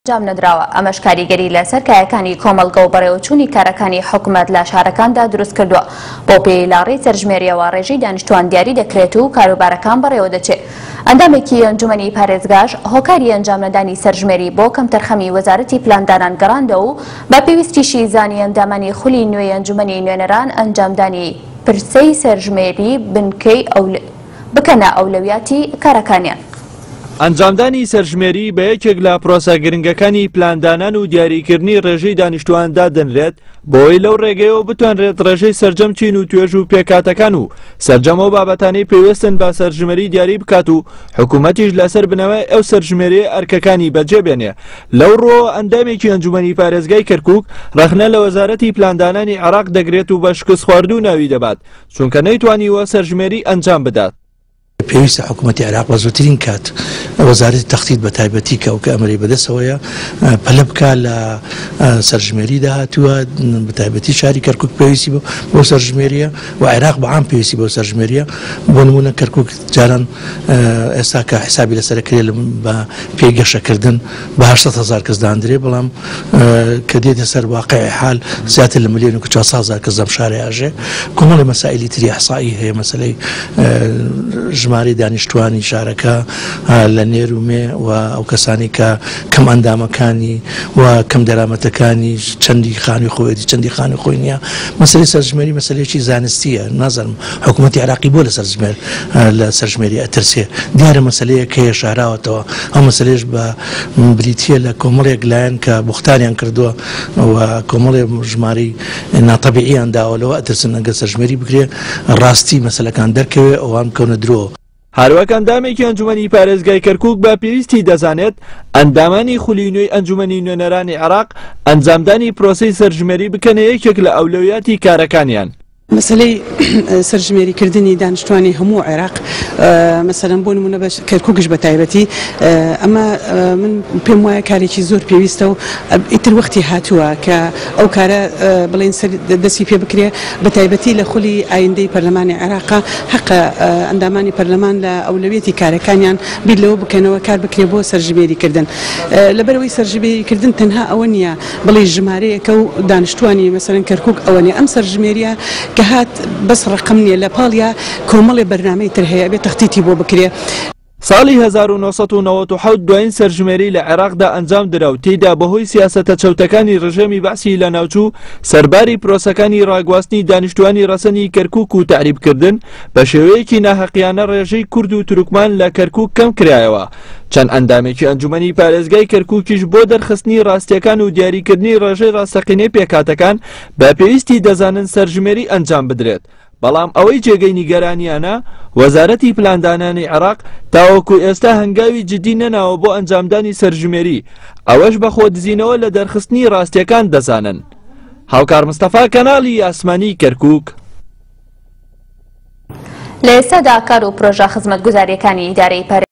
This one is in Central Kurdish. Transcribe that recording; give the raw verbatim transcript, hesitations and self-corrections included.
جام نەدراوە. ئەمەش کاریگەری لەسەر کایەکانی کۆمەڵگە و بەڕێوەچوونی کارەکانی حکوومەت لە شارەکاندا دروست کردووە. بۆ پێی لاڕێی سەرژمێریەوە ڕێژەی دانیشتوان دیاری دەکرێت و کاروبارەکان بەڕێوە دەچێت. ئەندامێکی ئەنجومەنی پارێزگاش هۆکاری ئەنجام نەدانی سەرژمێری بۆ کەم تەرخەمی وەزارەتی پلاندانان گەڕاندەوە و بە پێویستیشی زانی ئەندامانی خولی نوێی ئەنجومەنی نوێنەران ئەنجامدانی پرسەی سەرژمێری بنکەی بکەنە ئەولەویاتی کارەکانیان. ئەنجامدانی سەرژمێری بە یەکێک لە پرۆسە گرنگەکانی پلاندانان و دیاریکردنی ڕێژەی دانیشتواندا دەنرێت بۆی لەو ڕێگەیەوە بتوانرێت ڕێژەی سەرجەم چین و توێژ و پێکاتەکان و سەرجەمەوە بابەتانەی پێویستن بە سەرژمێری دیاری بکات و حکوومەتیش لەسەر بنەوەی ئەو سەرژمێری ئەرکەکانی بەجێبێنێ. لەو ڕۆ ئەندامێکی ئەنجومەنی پارێزگای کەرکووک ڕەخنە لە وەزارەتی پلاندانانی عێراق دەگرێت و بە شکست خواردوو ناوی دەبات چونکە نەیتوانیوە سەرژمێری ئەنجام بدات. پێویستە حکوومەتی عێراق بە زووترین کات وەزارەتی تەختیت بە تایبەتی کە ئەو ئەمری بەدەستەوەیە پەلە بکە لە سەرژمێری داهاتووە بە تایبەتی شاری کەرکووک پێویستی بۆ سەرژمێریە و عێراق بەعام پێویستی بۆ سەرژمێریە. بۆ نمونە کەرکووک جاران ئێستا کە حسابی لەسەرکرێ بە پێگەشەکردن بە هەشت هەزار کەس دانرێ بەڵام کە دێتە سەر واقعی حال زیاتر لە ملیۆن و چوار هەزار کەس لەم شارێ ئاژێ. کۆمەڵی مەسائلی تری ئەحسایی هەیە، مەسەلەی ژمارەی دانیشتوانی شارەکە لە نێرومێ و ئەو کەسانی کە کەم ئەندامەکانی و کەم دەرامەتەکانی چەندی خانی خۆیەتی چەندی خانی خۆی نییە. مەسەلەی سەرژمێری مەسەلەیەکی زانستیە، نازانم حکوومەتی عێراقی بۆ لە سەرژمێر لە سەرژمێری ئەترسێ. دیارە مەسەلەیە کە شاراوەتەوە ئەو مەسەلەیەش بە بریتیە لە کۆمەڵێک لایەن کە بوختاریان کردووە و کۆمەڵێ ژمارەی ناتەبیعیان داوە لەوە ئەترسن ئەگەر سەرژمێری بکرێ ڕاستی مەسەلەکان دەرکەوێ ئەوان بکەونە درۆ. هەروەک ئەندامێکی ئەنجومەنی پارێزگای کەرکووک بە پێویستی دەزانێت ئەندامانی خولی نوێی ئەنجومەنی نوێنەرانی عێراق ئەنجامدانی پرۆسەی سەرژمێری بکەنە یەکێک لە ئەولەویاتی کارەکانیان. مەسەلەی سەرژمێریکردنی دانیشتوانی هەموو عێراق مەسەلەن بۆ نمونە بە کەرکووکش بە تایبەتی ئەمە من پێم وایە کارێکی زۆر پێویستە و ئیتر وەختی هاتووە کە ئەو کارە بڵێن دەستی پێ بکرێ بە تایبەتی لە خولی ئایندەی پەرلەمانی عێراقا حەقە ئەندامانی پەرلەمان لە ئەولەویەتی کارەکانیان بیر لەوە بکەنەوە کار بکرێ بۆ سەرژمێریکردن. لەبەرەوەی سەرژمێریکردن تەنها ئەوە نییە بڵێ ژمارەیەکە و دانیشتوانی مەسەلەن کەرکووک ئەوە نیە. ئەم سەرژمێریە کە هات بەس ڕقم نییە لە پاڵیا کۆمەڵێ بەرنامەی تر هەیە بێت تەختیتی بۆ بکرێ. ساڵی هەزار و نۆسەد و نەوەت و حەوت دوایین سەرژمێری لە عێراقدا ئەنجام درا و تێیدا بەهۆی سیاسەتە چەوتەکانی ڕژێمی بەعسی لە ناوچوو سەرباری پرۆسەکانی ڕاگواستنی دانیشتوانی ڕەسەنی کەرکووک و تعریبکردن بە شێوەیەکی ناحەقیانە ڕێژەی کورد و تورکمان لە کەرکووک کەم کرایەوە. چەند ئەندامێکی ئەنجومەنی پارێزگای کەرکووکیش بۆ دەرخستنی ڕاستیەکان و دیاریکردنی ڕێژەی ڕاستەقینەی پێکاتەکان بە پێویستی دەزانن سەرژمێری ئەنجام بدرێت. بەڵام ئەوەی جێگەی نیگەرانیانە وەزارەتی پلاندانانی عێراق تاوەکو ئێستا هەنگاوی جدی نەناوە بۆ ئەنجامدانی سەرژمێری، ئەوەش بە خۆدزینەوە لە دەرخستنی ڕاستیەکان دەزانن. هاوکار مستەفا کەناڵی ئاسمانی کەرکووک. لە ئێستادا کار و پرۆژە خزمەتگوزاریەکانی ئیدارەی